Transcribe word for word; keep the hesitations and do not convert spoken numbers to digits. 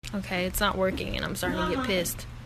Okay, it's not working and I'm starting to get pissed.